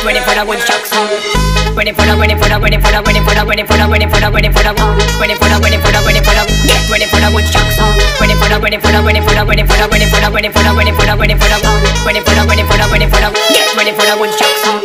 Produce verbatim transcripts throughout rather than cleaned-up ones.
ready for the woodchuck song. Ready for the, ready for the, ready for the, ready for the, ready for the, ready for the, ready for the, ready for the, ready for the, ready for the, get ready for the woodchuck song. Ready for the, ready for the, ready for the, ready for the, ready for the, ready for the, ready for the, ready for the, ready for the, ready for the, ready for the, get ready for the woodchuck song.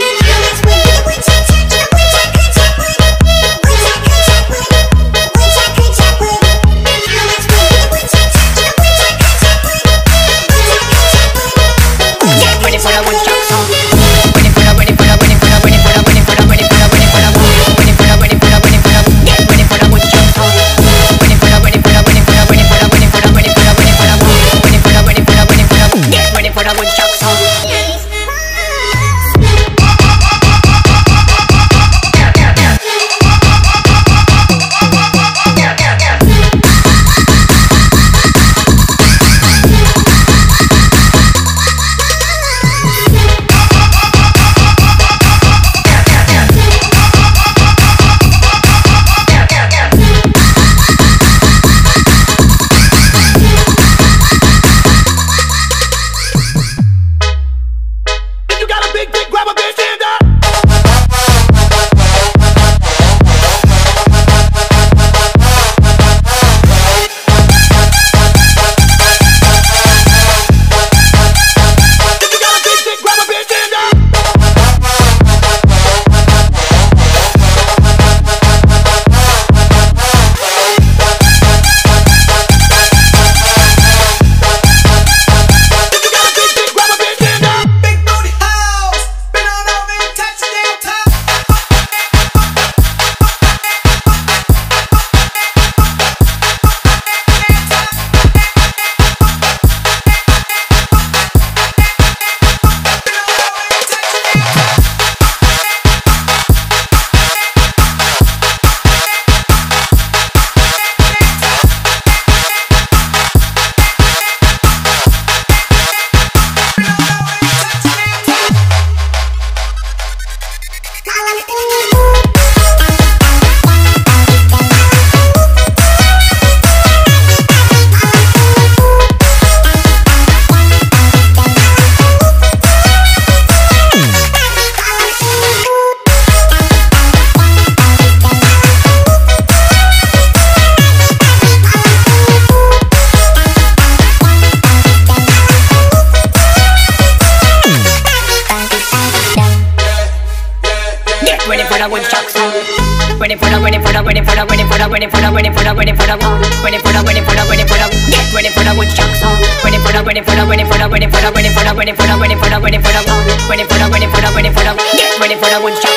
Ready for the woodchuck song. Ready for the, ready for the, ready for the, ready for the, ready for the, ready for the, ready for the, ready for the, ready for the, ready for the, get ready for the woodchuck song. Ready for the, ready for the, ready for the, ready for the, ready for the, ready for the, ready for the, ready for the, ready for the, ready for the, ready for the, ready for the, get ready for the woodchuck.